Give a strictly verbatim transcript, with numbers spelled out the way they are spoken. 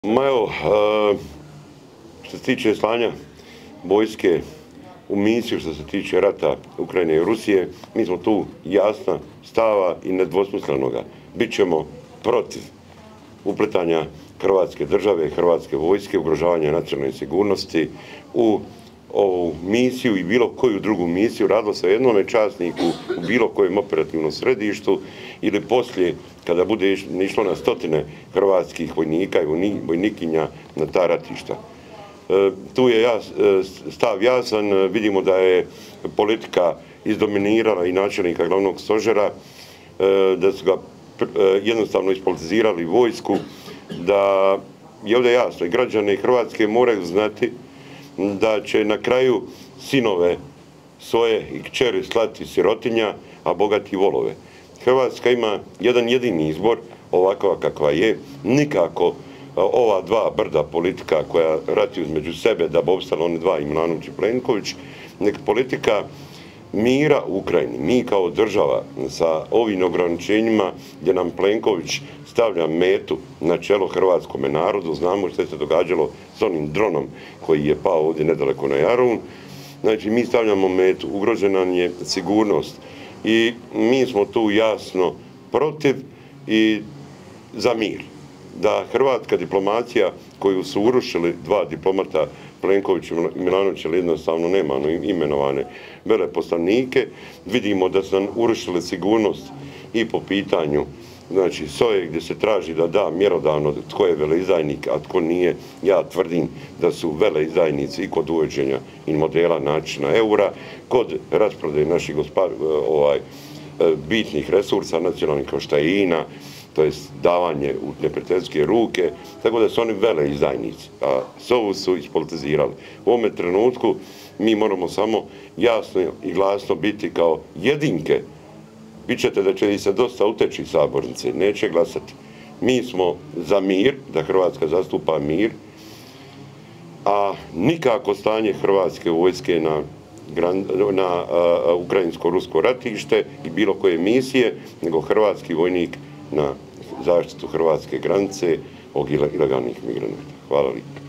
Ma evo, što se tiče slanja vojske u misiju, što se tiče rata Ukrajine i Rusije, mi smo tu jasna stava i nedvosmislenoga. Bićemo protiv upletanja Hrvatske države, Hrvatske vojske, ugrožavanja nacionalne sigurnosti u ovu misiju i bilo koju drugu misiju. Radilo se o jednome časniku u bilo kojem operativnom središtu ili poslije kada bude išlo na stotine hrvatskih vojnika i vojnikinja na ta ratišta. E, tu je jas, stav jasan, vidimo da je politika izdominirala i načelnika glavnog stožera, e, da su ga e, jednostavno ispolitizirali vojsku, da je ovdje jasno i građani Hrvatske moraju znati da će na kraju sinove svoje i kćeri slati sirotinja, a bogati volove. Hrvatska ima jedan jedini izbor, ovakva kakva je, nikako ova dva brda politika koja ratuju između sebe da bi opstali oni dva, i Milanović i Plenković, nek politika mira u Ukrajini. Mi kao država sa ovim ograničenjima gdje nam Plenković stavlja metu na čelo hrvatskome narodu, znamo što se događalo s onim dronom koji je pao ovdje nedaleko na Jarun. Znači mi stavljamo metu, ugrožena nam je sigurnost i mi smo tu jasno protiv i za mir. Da hrvatska diplomacija koju su urušili dva diplomata, Plenković i Milanović, ali jednostavno nema imenovane veleposlanike, vidimo da su nam urušili sigurnost i po pitanju znači S O E gdje se traži da da mjerodavno tko je veleizdajnik, a tko nije. Ja tvrdim da su veleizdajnici i kod uvođenja i modela načina eura, kod rasprodaje naših ovaj, bitnih resursa nacionalnih kao što je I N A, to je davanje u neprijateljske ruke, tako da su oni veleizdajnici, a S O V su ispolitizirali. U ovome trenutku mi moramo samo jasno i glasno biti kao jedinke. Bićete da će se dosta uteći sabornice, neće glasati. Mi smo za mir, da Hrvatska zastupa mir, a nikako stanje Hrvatske vojske na, na ukrajinsko-rusko ratište i bilo koje misije, nego hrvatski vojnik na zaštitu hrvatske granice od ilegalnih migranata. Hvala lijepo.